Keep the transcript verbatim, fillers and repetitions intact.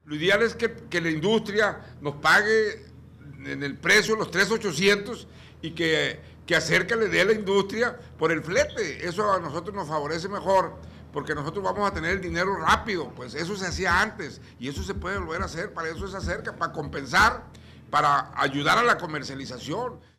Lo ideal es que, que la industria nos pague en el precio los tres mil ochocientos y que, que acerque le dé a la industria por el flete. Eso a nosotros nos favorece mejor, porque nosotros vamos a tener el dinero rápido. Pues eso se hacía antes y eso se puede volver a hacer. Para eso se acerca, para compensar, para ayudar a la comercialización.